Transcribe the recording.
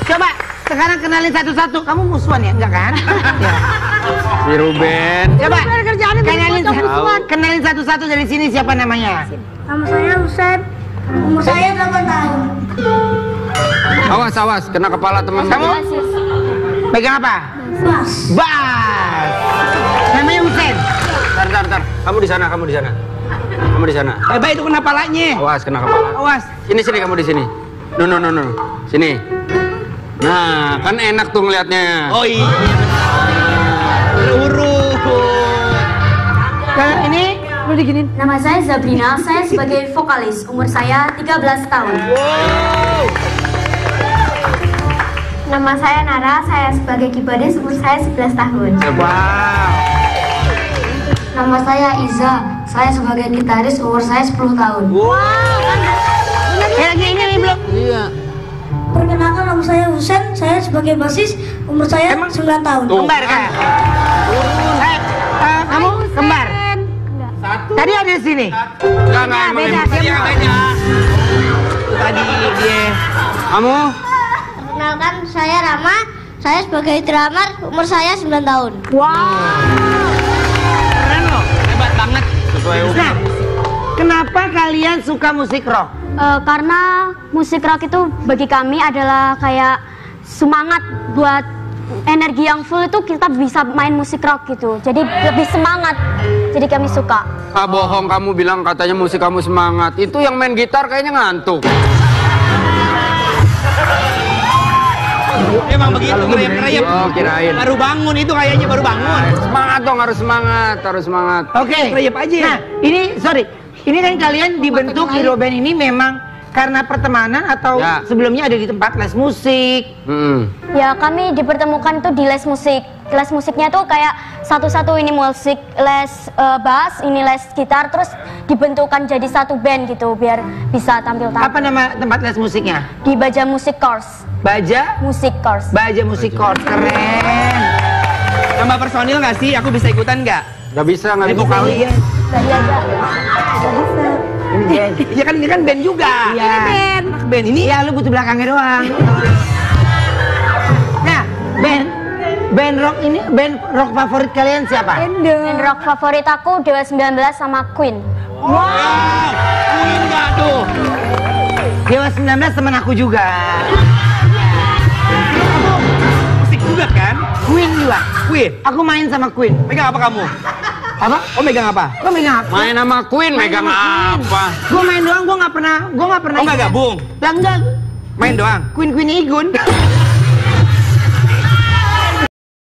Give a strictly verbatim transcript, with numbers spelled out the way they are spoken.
Coba sekarang kenalin satu-satu. Kamu musuhan ya? Enggak kan? Ya. Si Ruben. Coba kenalin, kenalin satu-satu dari sini, siapa namanya? Nama saya Husen. Umur saya delapan tahun. Awas, awas, kena kepala teman Kamu? Pegang apa? Bas. Bas. Namanya Husen. Ntar, ntar, ntar. Kamu di sana, kamu di sana. Kamu di sana. Eh, baik itu kena palanya. Awas, kena kepala. Awas. Sini, sini, kamu di sini. No, no, no, no. Sini. Nah, kan enak tuh ngeliatnya. Oh iya. Urut. Kalau ini lu diginin. Nama saya Zabrina, saya sebagai vokalis. Umur saya tiga belas tahun. Wow. Nama saya Nara, saya sebagai keyboardis. Umur saya sebelas tahun. Wow. Nama saya Iza, saya sebagai gitaris. Umur saya sepuluh tahun. Wow. Kayaknya ini nih belum. Iya. Perkenalkan, nama saya Husen, saya sebagai basis. Umur saya Emang sembilan tahun. Kembar kan? Eh, eh, kamu kembar? Satu. Tadi ada di sini. Enggak, enggak, emang Beda, emang tadi dia yang beda. Tadi dia. Kamu? Perkenalkan, saya Rama, saya sebagai drummer. Umur saya sembilan tahun. Wow. Keren loh. Hebat banget. Sesuai Nah, kenapa kalian suka musik rock? Uh, karena musik rock itu bagi kami adalah kayak semangat buat energi yang full itu kita bisa main musik rock gitu. Jadi lebih semangat. Jadi kami suka. Ah, bohong kamu bilang katanya musik kamu semangat. Itu yang main gitar kayaknya ngantuk. Emang begitu ngerayap-ngerayap. Oh, kirain. Baru bangun itu kayaknya baru bangun. Semangat dong, harus semangat, harus semangat. Oke. Ngerayap aja. Nah, ini sorry. Ini kan kalian dibentuk hero band ini memang karena pertemanan atau Ya. sebelumnya ada di tempat les musik? Hmm. Ya kami dipertemukan tuh di les musik. Les musiknya tuh kayak satu-satu ini musik, les uh, bass, ini les gitar, terus dibentukkan jadi satu band gitu biar bisa tampil tampil. Apa nama tempat les musiknya? Di Baja Music Course. Baja? Musik Course. Baja Musik Course. Keren. Tambah personil nggak sih? Aku bisa ikutan nggak? Gak bisa, gak bisa. Vokalis. Tadi aja. Ini band. Iya kan ini kan band juga. Iya. Ini band. Band ini ya lu butuh belakangnya doang. Nah, band band rock ini band rock favorit kalian siapa? Band rock favorit aku Dewa sembilan belas sama Queen. Wow. Queen enggak tuh. Dewa sembilan belas teman aku juga. Musik juga kan? Queen juga. Queen. Aku main sama Queen. Megang apa kamu? Apa? Oh megang apa? Lo megang apa? Main sama Queen, Main megang sama Queen. apa? Gue main doang, gue nggak pernah, gue nggak pernah. Oh nggak gabung? Lah enggak. Main doang? Queen Queen Igun.